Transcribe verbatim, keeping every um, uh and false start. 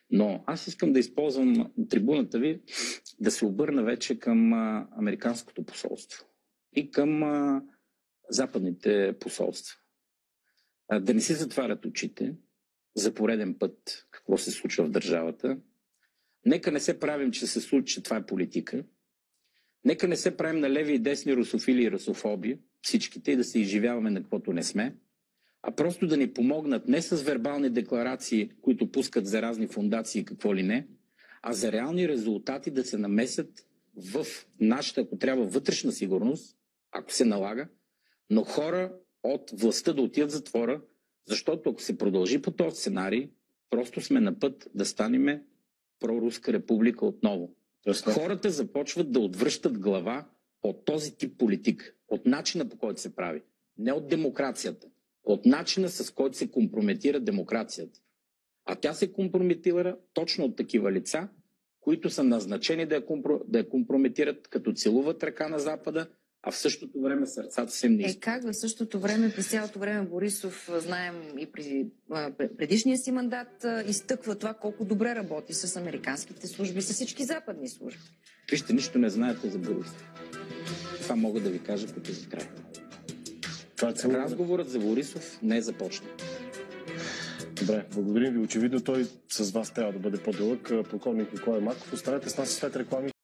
Но аз искам да използвам трибуната ви да се обърна вече към а, Американското посолство и към а, западните посолства. А, да не си затварят очите за пореден път какво се случва в държавата. Нека не се правим, че се случи, че това е политика. Нека не се правим на леви и десни русофили и русофоби, всичките, и да се изживяваме на каквото не сме, а просто да ни помогнат не с вербални декларации, които пускат за разни фондации и какво ли не, а за реални резултати да се намесят в нашата, ако трябва, вътрешна сигурност, ако се налага, но хора от властта да отидат в затвора, защото ако се продължи по този сценарий, просто сме на път да станем проруска република отново. Хората започват да отвръщат глава от този тип политик, от начина, по който се прави, не от демокрацията, от начина, с който се компрометира демокрацията. А тя се компрометира точно от такива лица, които са назначени да я, компро... да я компрометират, като целуват ръка на Запада, а в същото време сърцата се им не Е, как в същото време, през цялото време Борисов, знаем и при предишния си мандат, изтъква това колко добре работи с американските служби, с всички западни служби. Вижте, нищо не знаете за Борисов. Това мога да ви кажа като за край. Това е цяло... Разговорът за Борисов не е започнал. Добре, благодарим ви. Очевидно той с вас трябва да бъде по-дълъг. Полковник Николай Марков, останете с нас след реклами.